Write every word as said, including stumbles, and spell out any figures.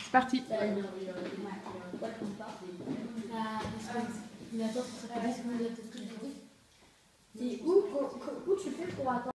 suis partie. Et où, où tu fais pour attendre?